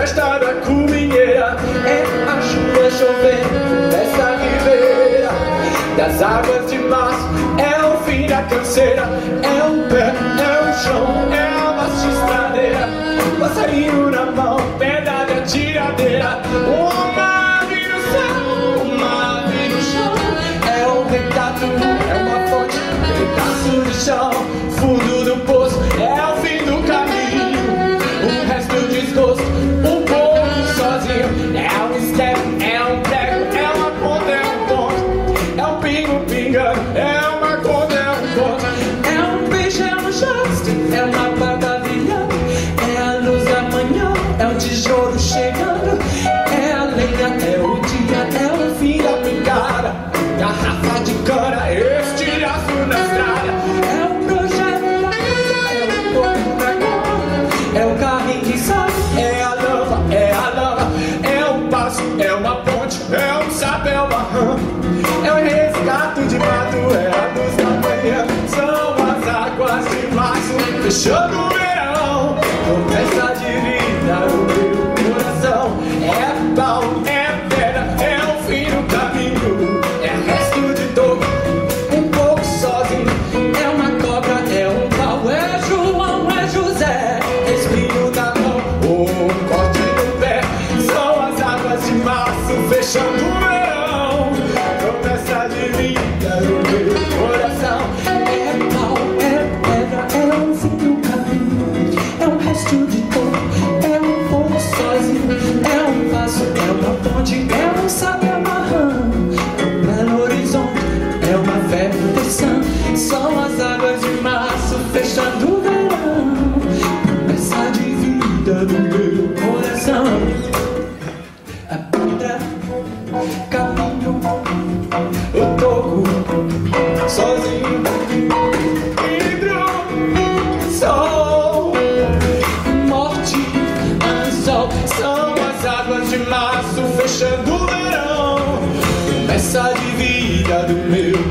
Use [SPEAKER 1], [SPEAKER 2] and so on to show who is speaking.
[SPEAKER 1] festa da cominheira, é a chuva chovendo nessa ribeira das águas de março. É o fim da canseira, é o pé, é o chão, é a magistradeira. Passarinho na mão, pedra de atiradeira. Uma ave no céu, uma ave no chão. É um retrato, é uma fonte, pedaço de chão. Fundo do poço, é o fim do caminho. Um resto de desgosto, um pouco sozinho. É um step, é um prego, é uma ponta, é um ponto. É um pingo pingando, é uma conta, é um conto. É um beijo, é um gesto, é uma bagavilha. É a luz da manhã, é o tijolo chegando. É a lenha, é o dia, é o fim da picada. Garrafa de cana, estilhaço na estrada. É o projeto da casa, é o corpo da cama. É o carrinho que sai, é a lama, é a lama. É um passo, é uma ponte, é um sapo, é uma rã. É o resgate de mato, é a luz da manhã. São as águas de março, fechando o verão. Promessa de vida no meu coração. É pau, é pedra, é o fim do caminho. É resto de dor, um pouco sozinho. É uma cobra, é um pau. É João, é José. Espinho na mão, ou um corte no pé. São as águas de março, fechando o verão. Promessa de vida no meu coração. É pau, é pedra, é o fim do caminho. É um resto de dor, é um pouco sozinho. É um passo, é uma ponte, é um sábio amarrando. É um belo horizonte, é uma fé proteção. São as águas de março, fechando o verão. Promessa de vida no meu coração. A pedra, caminho, o toco, sozinho. Vidro, sol, morte, anzol. São as águas de março, fechando o verão. Promessa de vida do meu